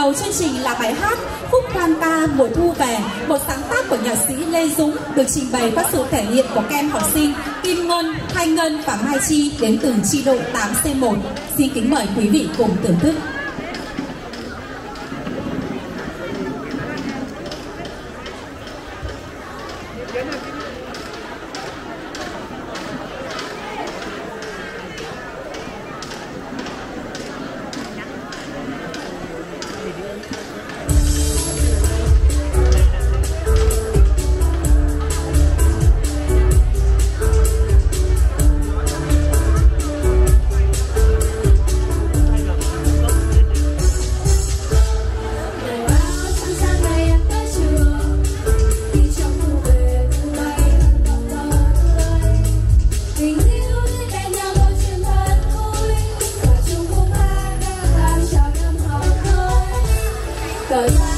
đầu chương trình là bài hát Khúc Quan Ca Mùa Thu Về, một sáng tác của nhạc sĩ Lê Dũng, được trình bày qua sự thể hiện của các em học sinh Kim Ngân, Thanh Ngân và Mai Chi đến từ chi đội 8C1. Xin kính mời quý vị cùng thưởng thức. Cause